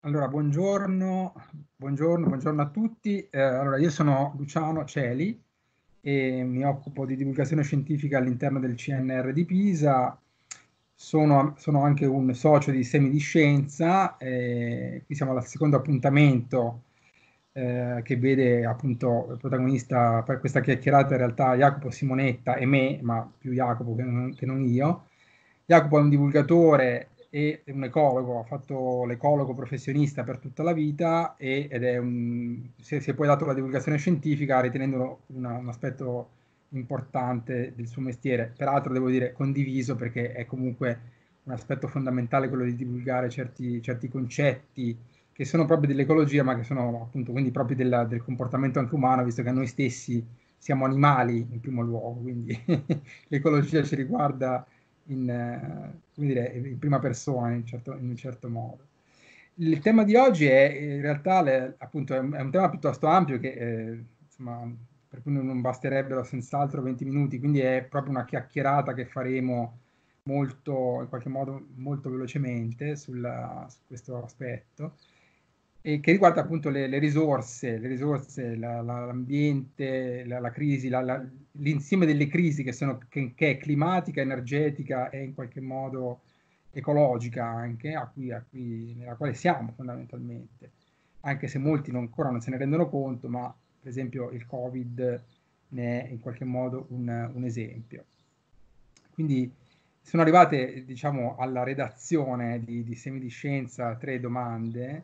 Allora, buongiorno a tutti. Allora, io sono Luciano Celi e mi occupo di divulgazione scientifica all'interno del CNR di Pisa. Sono anche un socio di Semi di Scienza. Qui siamo al secondo appuntamento che vede appunto protagonista per questa chiacchierata in realtà Jacopo Simonetta e me, ma più Jacopo che non io. Jacopo è un divulgatore e un ecologo, ha fatto l'ecologo professionista per tutta la vita ed si è poi dato la divulgazione scientifica ritenendolo un aspetto importante del suo mestiere, peraltro devo dire condiviso perché è comunque un aspetto fondamentale quello di divulgare certi concetti che sono proprio dell'ecologia, ma che sono appunto quindi proprio del comportamento anche umano, visto che noi stessi siamo animali in primo luogo, quindi l'ecologia ci riguarda come dire, in prima persona, in un certo modo. Il tema di oggi è in realtà appunto, è un tema piuttosto ampio che insomma, per cui non basterebbero senz'altro 20 minuti, quindi è proprio una chiacchierata che faremo molto, in qualche modo, molto velocemente su questo aspetto e che riguarda appunto le risorse, l'ambiente, la crisi, l'insieme delle crisi che è climatica, energetica e in qualche modo ecologica anche, nella quale siamo fondamentalmente, anche se molti ancora non se ne rendono conto, ma per esempio il Covid ne è in qualche modo un esempio. Quindi sono arrivate, diciamo, alla redazione di Semi di Scienza 3 domande,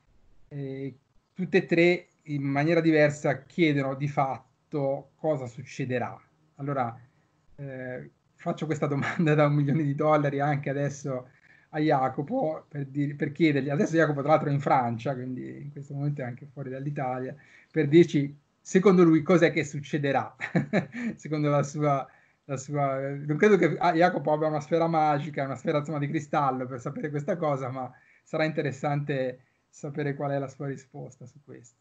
e tutte e tre in maniera diversa chiedono di fatto cosa succederà. Allora, faccio questa domanda da $1 milione anche adesso a Jacopo per chiedergli, adesso Jacopo tra l'altro è in Francia, quindi in questo momento è anche fuori dall'Italia, per dirci secondo lui cos'è che succederà, secondo non credo che Jacopo abbia una sfera magica, una sfera insomma, di cristallo per sapere questa cosa, ma sarà interessante sapere qual è la sua risposta su questo.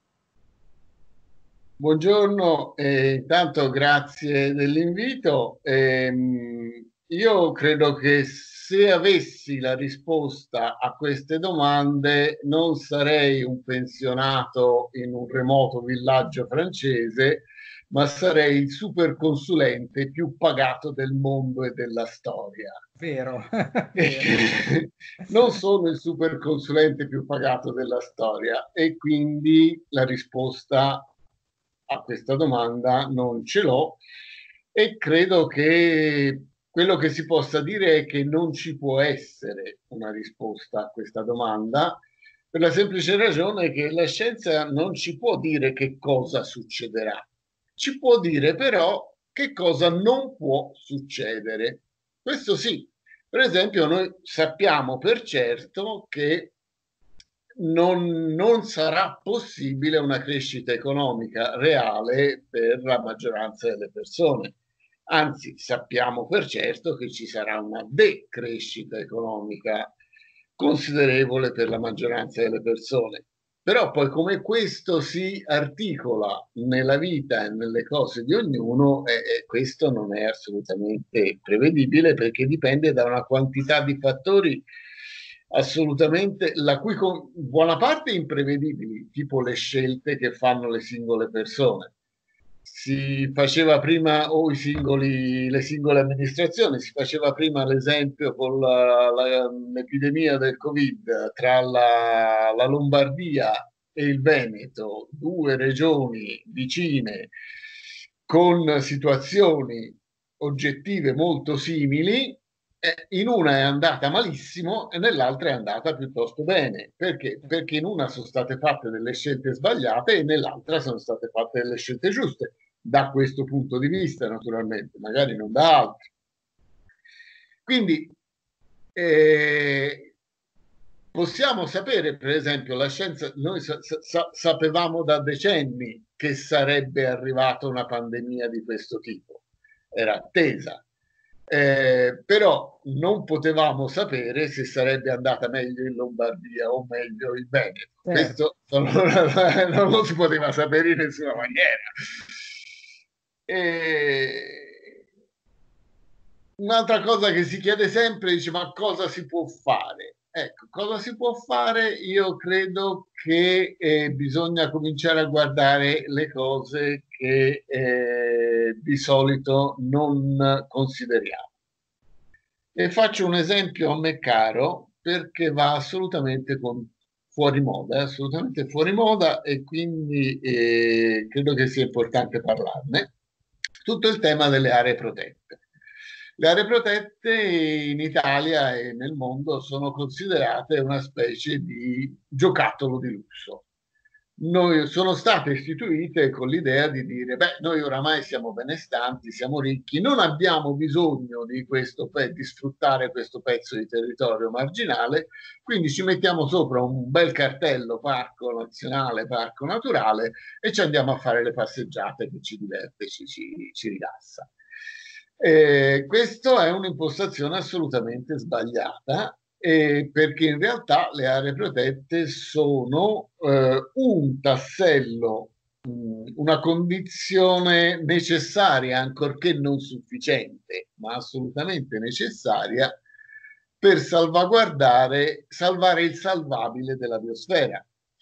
Buongiorno, intanto grazie dell'invito. Io credo che se avessi la risposta a queste domande non sarei un pensionato in un remoto villaggio francese, ma sarei il superconsulente più pagato del mondo e della storia. Vero, E vero. non sono il superconsulente più pagato della storia e quindi la risposta a questa domanda non ce l'ho e credo che quello che si possa dire è che non ci può essere una risposta a questa domanda per la semplice ragione che la scienza non ci può dire che cosa succederà, ci può dire però che cosa non può succedere. Questo sì, per esempio, noi sappiamo per certo che non sarà possibile una crescita economica reale per la maggioranza delle persone. Anzi, sappiamo per certo che ci sarà una decrescita economica considerevole per la maggioranza delle persone. Però poi come questo si articola nella vita e nelle cose di ognuno, questo non è assolutamente prevedibile perché dipende da una quantità di fattori assolutamente, la cui buona parte imprevedibili, tipo le scelte che fanno le singole persone. Si faceva prima, o le singole amministrazioni, si faceva prima l'esempio con l'epidemia del Covid tra la Lombardia e il Veneto, due regioni vicine con situazioni oggettive molto simili. In una è andata malissimo e nell'altra è andata piuttosto bene. Perché? Perché in una sono state fatte delle scelte sbagliate e nell'altra sono state fatte delle scelte giuste, da questo punto di vista, naturalmente, magari non da altri. Quindi possiamo sapere, per esempio, la scienza, noi sapevamo da decenni che sarebbe arrivata una pandemia di questo tipo, era attesa. Però non potevamo sapere se sarebbe andata meglio in Lombardia o meglio in Veneto. Certo. Questo non lo si poteva sapere in nessuna maniera. Un'altra cosa che si chiede sempre, dice, ma cosa si può fare? Ecco, cosa si può fare? Io credo che bisogna cominciare a guardare le cose che di solito non consideriamo. E faccio un esempio a me caro perché va assolutamente fuori moda, è assolutamente fuori moda e quindi credo che sia importante parlarne. Tutto il tema delle aree protette. Le aree protette in Italia e nel mondo sono considerate una specie di giocattolo di lusso. Sono state istituite con l'idea di dire, beh, noi oramai siamo benestanti, siamo ricchi, non abbiamo bisogno di sfruttare questo pezzo di territorio marginale, quindi ci mettiamo sopra un bel cartello parco nazionale, parco naturale e ci andiamo a fare le passeggiate che ci diverte, ci rilassa. Questa è un'impostazione assolutamente sbagliata perché in realtà le aree protette sono un tassello, una condizione necessaria, ancorché non sufficiente, ma assolutamente necessaria per salvare il salvabile della biosfera.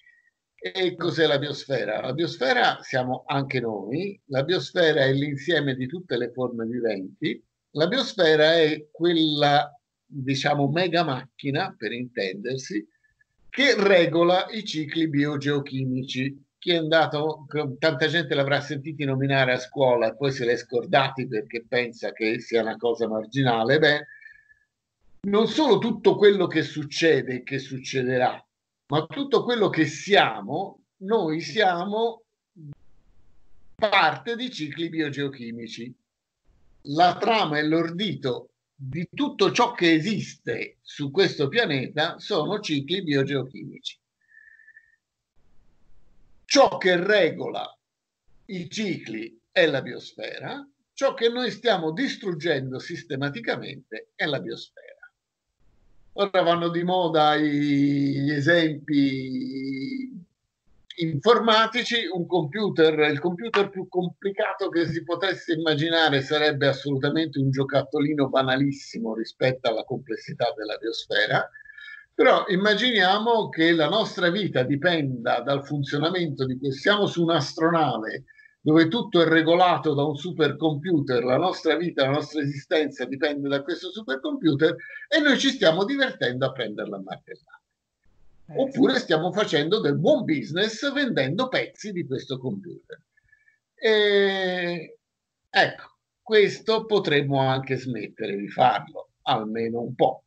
E cos'è la biosfera? La biosfera siamo anche noi, la biosfera è l'insieme di tutte le forme viventi, la biosfera è quella, diciamo, mega macchina, per intendersi, che regola i cicli biogeochimici. Chi è andato, tanta gente l'avrà sentiti nominare a scuola e poi se l'è scordati perché pensa che sia una cosa marginale. Beh, non solo tutto quello che succede e che succederà, ma tutto quello che siamo, noi siamo parte di cicli biogeochimici. La trama e l'ordito di tutto ciò che esiste su questo pianeta sono cicli biogeochimici. Ciò che regola i cicli è la biosfera, ciò che noi stiamo distruggendo sistematicamente è la biosfera. Ora vanno di moda gli esempi informatici, il computer più complicato che si potesse immaginare sarebbe assolutamente un giocattolino banalissimo rispetto alla complessità della biosfera, però immaginiamo che la nostra vita dipenda dal funzionamento di questo, siamo su un'astronave dove tutto è regolato da un supercomputer, la nostra vita, la nostra esistenza dipende da questo supercomputer e noi ci stiamo divertendo a prenderla a martellare. Oppure stiamo facendo del buon business vendendo pezzi di questo computer. E ecco, questo potremmo anche smettere di farlo, almeno un po'.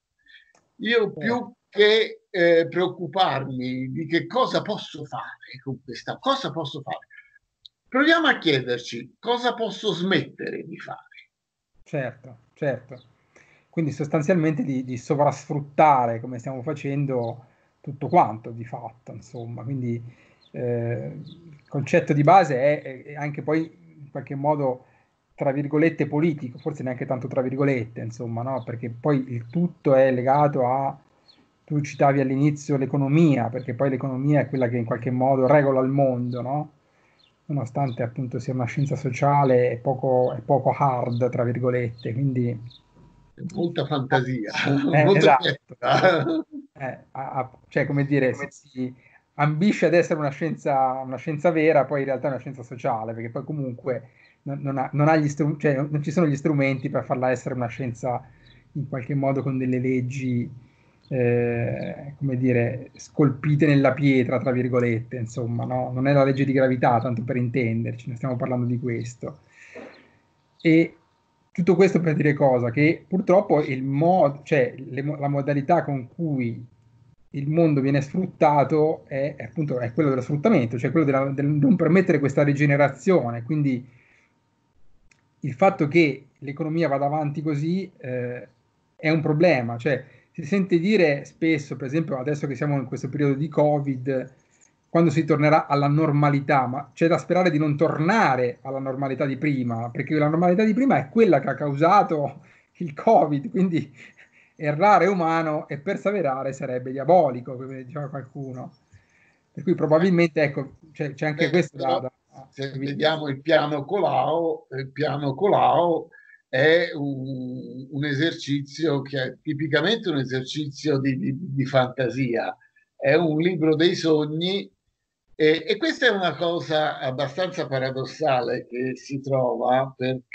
Io più che preoccuparmi di che cosa posso fare con questa, cosa posso fare, proviamo a chiederci cosa posso smettere di fare. Certo, certo. Quindi sostanzialmente di sovrasfruttare, come stiamo facendo, tutto quanto di fatto, insomma. Quindi il concetto di base è anche poi in qualche modo, tra virgolette, politico, forse neanche tanto tra virgolette, insomma, no? Perché poi il tutto è legato a, tu citavi all'inizio l'economia, perché poi l'economia è quella che in qualche modo regola il mondo, no? Nonostante appunto sia una scienza sociale, è poco hard, tra virgolette, quindi... Molta fantasia, molto esatto. Cioè, come dire, si ambisce ad essere una scienza vera, poi in realtà è una scienza sociale, perché poi comunque non ha cioè, non ci sono gli strumenti per farla essere una scienza in qualche modo con delle leggi, come dire, scolpite nella pietra, tra virgolette, insomma, no? Non è la legge di gravità, tanto per intenderci, non stiamo parlando di questo. E tutto questo per dire cosa? Che purtroppo cioè la modalità con cui il mondo viene sfruttato appunto è quello dello sfruttamento, cioè quello del non permettere questa rigenerazione. Quindi il fatto che l'economia vada avanti così è un problema. Cioè, si sente dire spesso, per esempio adesso che siamo in questo periodo di Covid, quando si tornerà alla normalità, ma c'è da sperare di non tornare alla normalità di prima, perché la normalità di prima è quella che ha causato il Covid, quindi errare è umano e perseverare sarebbe diabolico, come diceva qualcuno. Per cui probabilmente, ecco, c'è anche questo se vediamo il piano Colau è un esercizio che è tipicamente un esercizio di fantasia, è un libro dei sogni e questa è una cosa abbastanza paradossale che si trova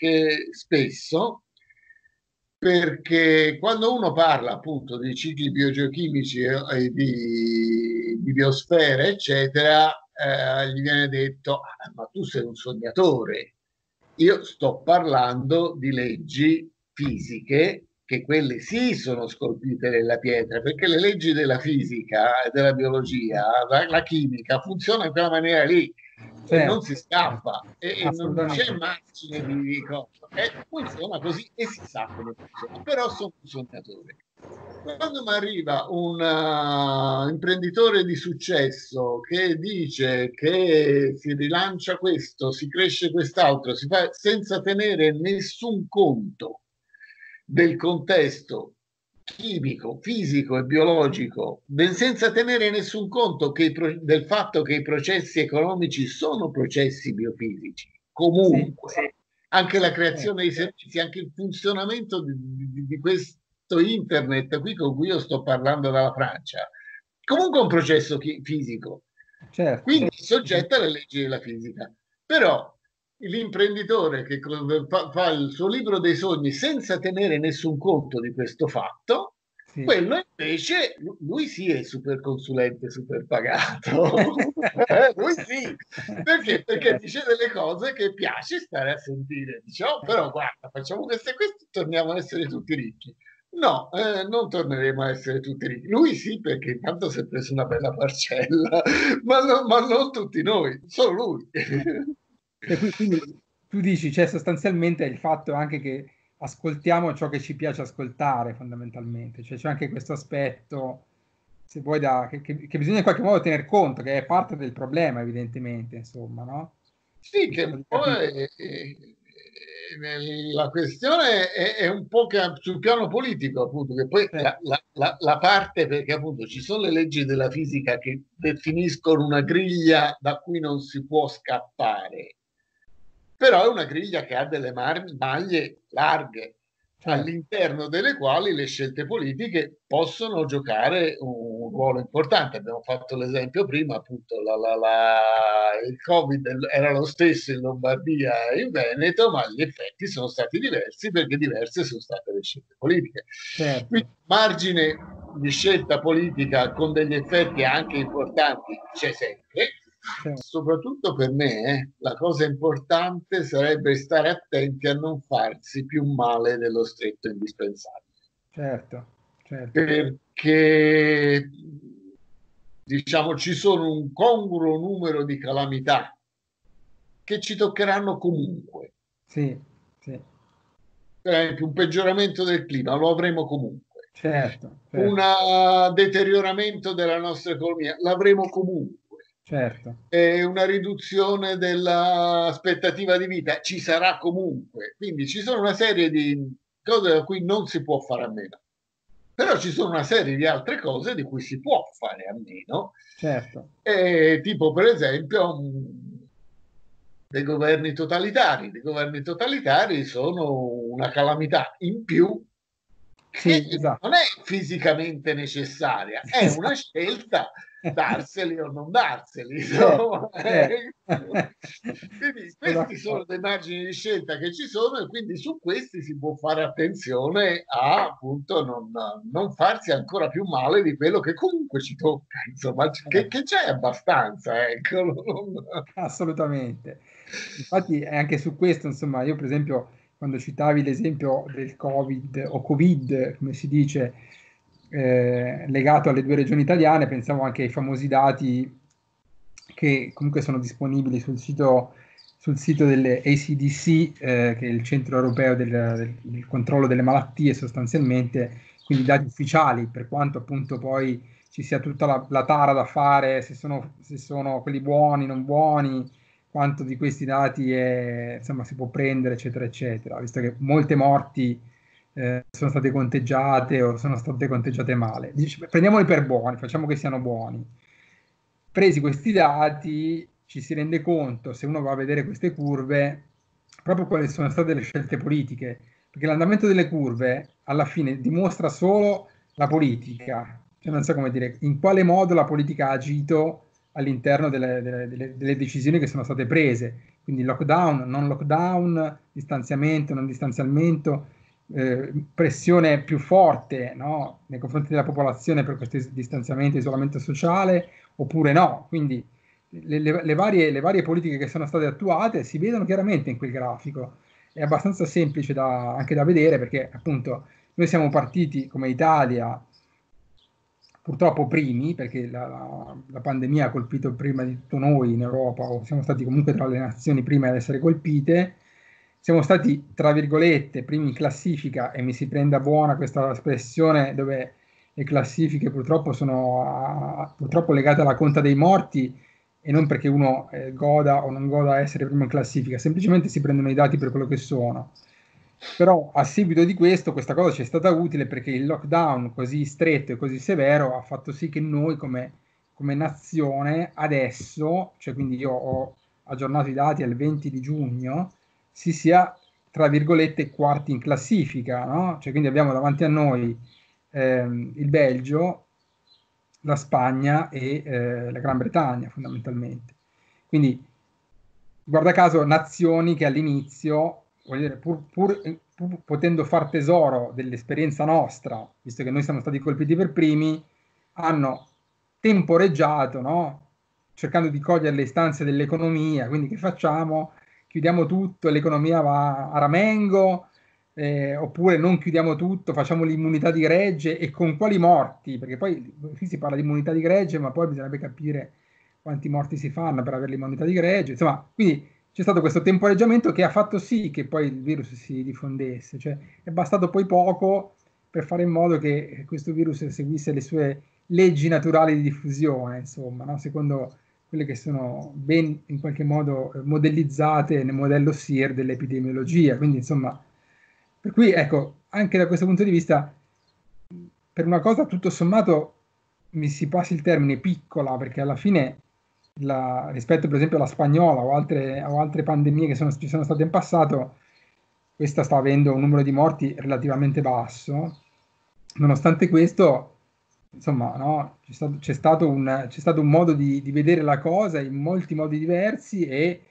perché quando uno parla appunto di cicli biogeochimici e di biosfere, eccetera, gli viene detto: "Ah, ma tu sei un sognatore. Io sto parlando di leggi fisiche che quelle sì sono scolpite nella pietra, perché le leggi della fisica e della biologia, la chimica funziona in quella maniera lì e non si Certo, certo, scappa e non c'è assolutamente. margine di cosa. Funziona così e si sa come funziona, però sono un sognatore. Quando mi arriva un imprenditore di successo che dice che si rilancia questo, si cresce quest'altro, si fa senza tenere nessun conto del contesto chimico, fisico e biologico, senza tenere nessun conto del fatto che i processi economici sono processi biofisici, Sì, comunque, anche la certo, creazione dei servizi, anche il funzionamento di questo internet qui con cui io sto parlando dalla Francia, comunque è un processo fisico, certo. quindi soggetta alle leggi della fisica. Però l'imprenditore che fa il suo libro dei sogni senza tenere nessun conto di questo fatto, Sì. quello invece, lui sì è super consulente, super pagato. Lui sì, perché? Perché Certo, dice delle cose che piace stare a sentire. Dice: "Oh, però guarda, facciamo queste e queste, torniamo a essere tutti ricchi." No, non torneremo a essere tutti ricchi. Lui sì, perché intanto si è preso una bella parcella, ma non tutti noi, solo lui. E quindi tu dici, cioè sostanzialmente il fatto anche che ascoltiamo ciò che ci piace ascoltare fondamentalmente, cioè c'è anche questo aspetto, se vuoi, che bisogna in qualche modo tener conto, che è parte del problema evidentemente, insomma, no? Sì, Diciamo che di poi capire. la questione è un po' che sul piano politico, appunto, che poi Cioè, la parte, perché appunto ci sono le leggi della fisica che definiscono una griglia da cui non si può scappare, però è una griglia che ha delle maglie larghe, certo, all'interno delle quali le scelte politiche possono giocare un ruolo importante. Abbiamo fatto l'esempio prima, appunto, il Covid era lo stesso in Lombardia e in Veneto, ma gli effetti sono stati diversi perché diverse sono state le scelte politiche. certo, Quindi margine di scelta politica con degli effetti anche importanti c'è sempre. certo, Soprattutto per me, la cosa importante sarebbe stare attenti a non farsi più male dello stretto indispensabile, certo, certo. perché diciamo ci sono un congruo numero di calamità che ci toccheranno comunque. Sì, sì, Per esempio, un peggioramento del clima lo avremo comunque, certo, un certo, deterioramento della nostra economia l'avremo comunque. certo, Una riduzione dell'aspettativa di vita ci sarà comunque. Quindi ci sono una serie di cose da cui non si può fare a meno. Però ci sono una serie di altre cose di cui si può fare a meno, certo, tipo per esempio dei governi totalitari. I governi totalitari sono una calamità in più sì, che esatto, non è fisicamente necessaria, è una esatto. scelta darseli o non darseli. Certo, Insomma. certo. Quindi Sono questi sono d'accordo. dei margini di scelta che ci sono e quindi su questi si può fare attenzione a appunto non farsi ancora più male di quello che comunque ci tocca, insomma, che c'è abbastanza, ecco. Assolutamente. Infatti è anche su questo, insomma, io per esempio quando citavi l'esempio del Covid o Covid, come si dice, legato alle due regioni italiane, pensavo anche ai famosi dati che comunque sono disponibili sul sito delle ACDC, che è il centro europeo del controllo delle malattie sostanzialmente, quindi dati ufficiali, per quanto appunto poi ci sia tutta la tara da fare, se sono quelli buoni, non buoni, quanto di questi dati insomma, si può prendere, eccetera, eccetera, visto che molte morti sono state conteggiate o sono state conteggiate male. Prendiamoli per buoni, facciamo che siano buoni. Presi questi dati, ci si rende conto, se uno va a vedere queste curve, proprio quali sono state le scelte politiche perché l'andamento delle curve alla fine dimostra solo la politica, cioè non so come dire, in quale modo la politica ha agito all'interno delle decisioni che sono state prese, quindi lockdown, non lockdown, distanziamento, non distanziamento, pressione più forte, no, nei confronti della popolazione per questo distanziamento, isolamento sociale, oppure no. Quindi le varie politiche che sono state attuate si vedono chiaramente in quel grafico. È abbastanza semplice anche da vedere, perché appunto noi siamo partiti come Italia purtroppo primi, perché la pandemia ha colpito prima di tutto noi in Europa, o siamo stati comunque tra le nazioni prime ad essere colpite. Siamo stati, tra virgolette, primi in classifica, e mi si prenda buona questa espressione, dove le classifiche purtroppo sono purtroppo legate alla conta dei morti, e non perché uno goda o non goda essere primo in classifica, semplicemente si prendono i dati per quello che sono. Però a seguito di questo, questa cosa ci è stata utile, perché il lockdown così stretto e così severo ha fatto sì che noi come nazione adesso, cioè quindi io ho aggiornato i dati al 20 di giugno, si sia, tra virgolette, quarti in classifica, no? Cioè quindi abbiamo davanti a noi il Belgio, la Spagna e la Gran Bretagna fondamentalmente. Quindi, guarda caso, nazioni che all'inizio, voglio dire, pur potendo far tesoro dell'esperienza nostra, visto che noi siamo stati colpiti per primi, hanno temporeggiato, no? Cercando di cogliere le istanze dell'economia. Quindi che facciamo? Chiudiamo tutto, l'economia va a ramengo, oppure non chiudiamo tutto, facciamo l'immunità di gregge, e con quali morti? Perché poi qui si parla di immunità di gregge, ma poi bisognerebbe capire quanti morti si fanno per avere l'immunità di gregge. Insomma, quindi c'è stato questo temporeggiamento che ha fatto sì che poi il virus si diffondesse, cioè è bastato poi poco per fare in modo che questo virus seguisse le sue leggi naturali di diffusione, insomma, no? Secondo quelle che sono ben in qualche modo modellizzate nel modello SIR dell'epidemiologia. Quindi, insomma, per cui ecco, anche da questo punto di vista, per una cosa tutto sommato, mi si passi il termine, piccola, perché alla fine rispetto per esempio alla spagnola o altre pandemie che ci sono state in passato, questa sta avendo un numero di morti relativamente basso. Nonostante questo, insomma, no, c'è stato un modo di vedere la cosa in molti modi diversi,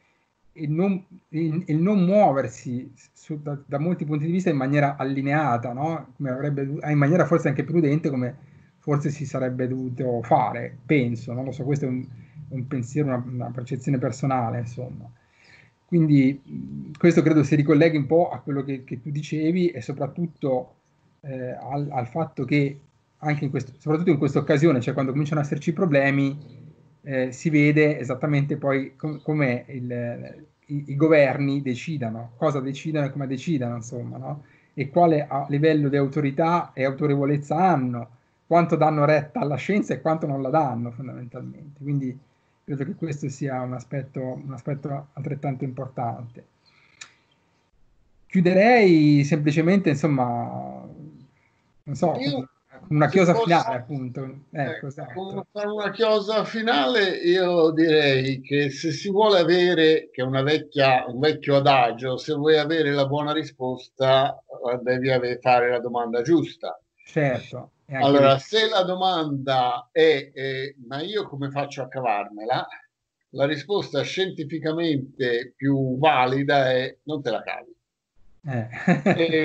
e non muoversi da molti punti di vista in maniera allineata, no? In maniera forse anche prudente, come forse si sarebbe dovuto fare, penso, non lo so, questo è un pensiero, una percezione personale, insomma. Quindi questo credo si ricolleghi un po' a quello che tu dicevi, e soprattutto al fatto che anche soprattutto in questa occasione, cioè quando cominciano ad esserci problemi, si vede esattamente poi come i governi decidano, cosa decidano e come decidano, insomma, no? E quale livello di autorità e autorevolezza hanno, quanto danno retta alla scienza e quanto non la danno, fondamentalmente. Quindi credo che questo sia un aspetto altrettanto importante. Chiuderei semplicemente, insomma, non so, Io, una se chiosa posso, finale, appunto. Ecco, esatto. fare una chiosa finale, io direi che se si vuole avere, che è un vecchio adagio, se vuoi avere la buona risposta, devi fare la domanda giusta. Certo, e anche lì. Allora, se la domanda è, ma io come faccio a cavarmela? La risposta scientificamente più valida è non te la cavi. Eh.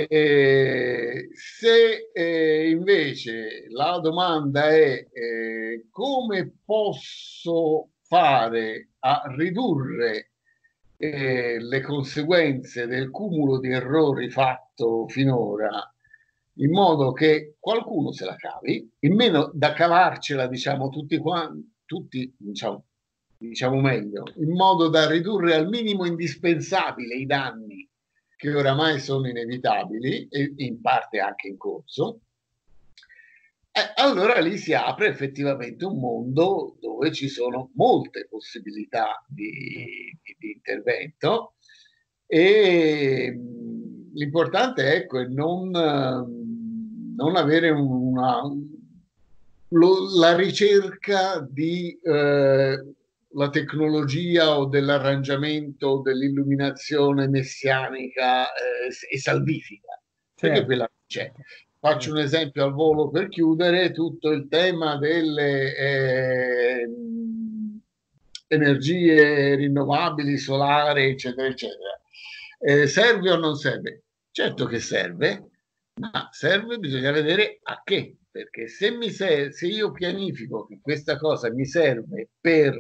Se invece la domanda è come posso fare a ridurre le conseguenze del cumulo di errori fatto finora, in modo che qualcuno se la cavi, in meno da cavarcela, diciamo, tutti quanti, tutti, diciamo meglio, in modo da ridurre al minimo indispensabile i danni che oramai sono inevitabili e in parte anche in corso, allora lì si apre effettivamente un mondo dove ci sono molte possibilità di intervento, e l'importante ecco, è non avere la ricerca di la tecnologia o dell'arrangiamento o dell'illuminazione messianica e salvifica. perché certo, quella c'è. certo, Faccio un certo. esempio al volo per chiudere: tutto il tema delle energie rinnovabili, solare, eccetera, eccetera. Serve o non serve? Certo che serve, ma serve, bisogna vedere a che, perché se io pianifico che questa cosa mi serve per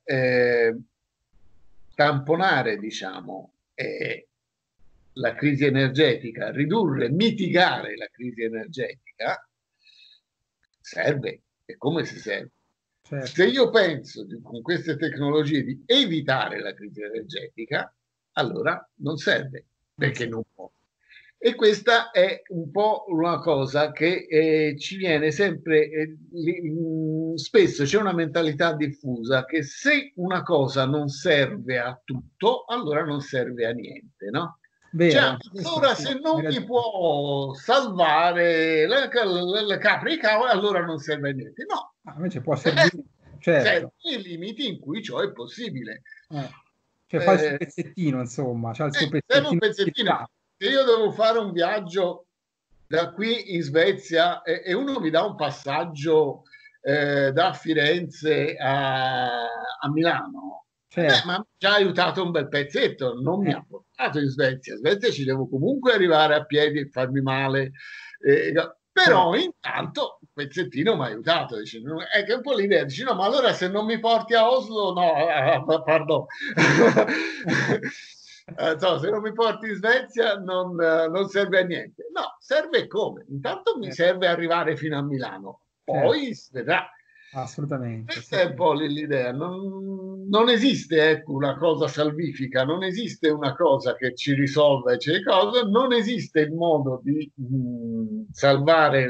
tamponare, diciamo, la crisi energetica, ridurre, mitigare la crisi energetica, serve. E come si serve? Se Certo. io penso con queste tecnologie di evitare la crisi energetica, allora non serve, Non perché so. non può. E questa è un po' una cosa che ci viene sempre, spesso c'è una mentalità diffusa che se una cosa non serve a tutto, allora non serve a niente, no? Vero, Cioè, anche questo allora sì, se hai non mi ragione. può salvare le capre e i cavoli, allora non serve a niente. No, Ah, invece può serve servire, certo. nei limiti in cui ciò è possibile. Eh. Cioè fa il suo Eh, pezzettino, insomma, c'ha il suo serve un pezzettino di pezzettino. utilità. Se io devo fare un viaggio da qui in Svezia e uno mi dà un passaggio da Firenze a Milano, beh, Certo. ma mi ha già aiutato un bel pezzetto, non mi Eh, ha portato in Svezia. In Svezia ci devo comunque arrivare a piedi e farmi male, certo. però intanto un pezzettino mi ha aiutato. Dice, è che è un po' l'idea, dici no, ma allora se non mi porti a Oslo, no, pardon. So, se non mi porti in Svezia non serve a niente. No, serve come? Intanto mi Certo, serve arrivare fino a Milano, certo, poi si vedrà. assolutamente, Questa sì, è un sì. po' l'idea. Non esiste, ecco, una cosa salvifica, non esiste una cosa che ci risolva non esiste il modo di salvare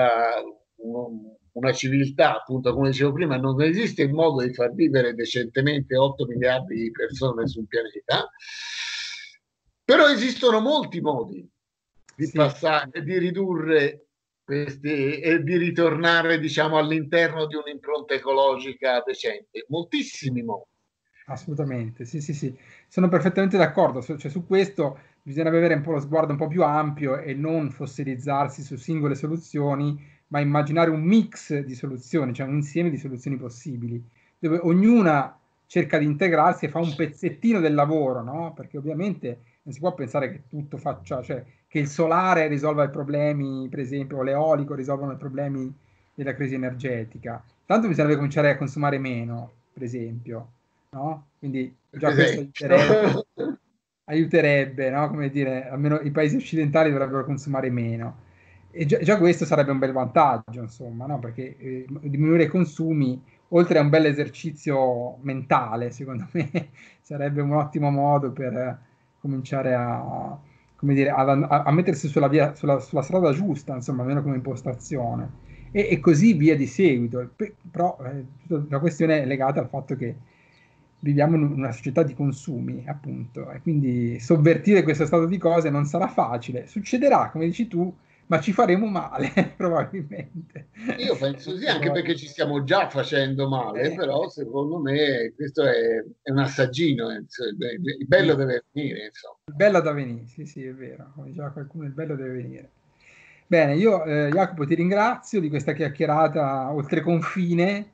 una civiltà, appunto, come dicevo prima, non esiste il modo di far vivere decentemente 8 miliardi di persone sul pianeta, però esistono molti modi di Sì, passare, di ridurre questi e di ritornare, diciamo, all'interno di un'impronta ecologica decente. Moltissimi modi. assolutamente, sì, sì, sì, sono perfettamente d'accordo. Cioè, su questo bisognerebbe avere un po' lo sguardo un po' più ampio e non fossilizzarsi su singole soluzioni, ma immaginare un mix di soluzioni, cioè un insieme di soluzioni possibili, dove ognuna cerca di integrarsi e fa un pezzettino del lavoro, no? Perché ovviamente non si può pensare che tutto faccia, cioè che il solare risolva i problemi, per esempio, o l'eolico risolvano i problemi della crisi energetica. Tanto bisognerebbe cominciare a consumare meno, per esempio, no? Quindi Per già questo esempio. aiuterebbe, no? Come dire, almeno i paesi occidentali dovrebbero consumare meno. E già questo sarebbe un bel vantaggio, insomma, no? Perché diminuire i consumi, oltre a un bel esercizio mentale, secondo me, sarebbe un ottimo modo per cominciare a, come dire, a mettersi sulla via, sulla strada giusta, insomma, almeno come impostazione. E così via di seguito. Però la questione è legata al fatto che viviamo in una società di consumi, appunto, e quindi sovvertire questo stato di cose non sarà facile. Succederà, come dici tu, ma ci faremo male, probabilmente. Io penso sì, anche perché ci Probabilmente. stiamo già facendo male, Eh, però secondo me questo è un assaggino, insomma, il bello sì. deve venire, insomma. Il bello da venire, sì, sì, è vero, come diceva qualcuno, il bello deve venire. Bene, io Jacopo ti ringrazio di questa chiacchierata oltre confine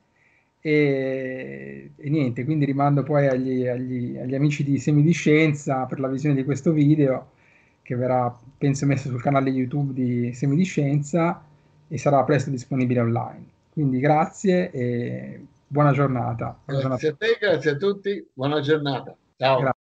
e niente, quindi rimando poi agli amici di Semi di Scienza per la visione di questo video che verrà, penso, messo sul canale YouTube di Semi di Scienza e sarà presto disponibile online. Quindi grazie e buona giornata. Buona giornata. Grazie a te, grazie a tutti, buona giornata. Ciao. Grazie.